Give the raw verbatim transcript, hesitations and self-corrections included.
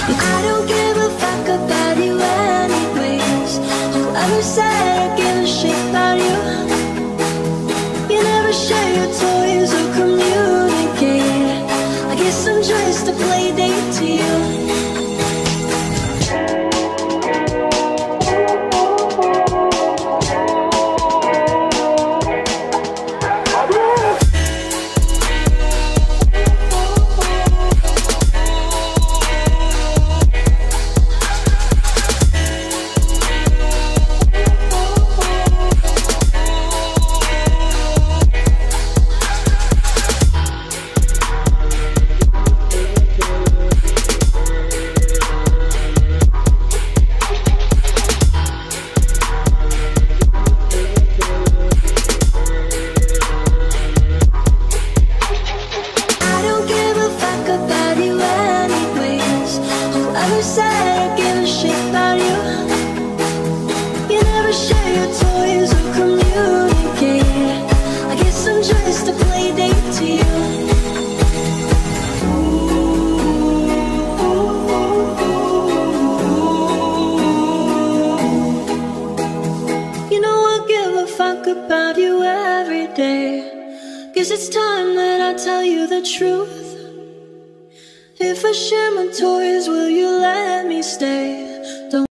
I don't give a fuck about you anyways. Whoever said I give a shit about you, you never share your toys or communicate. I guess I'm just a play date to you. About you every day. Guess it's time that I tell you the truth. If I share my toys, will you let me stay?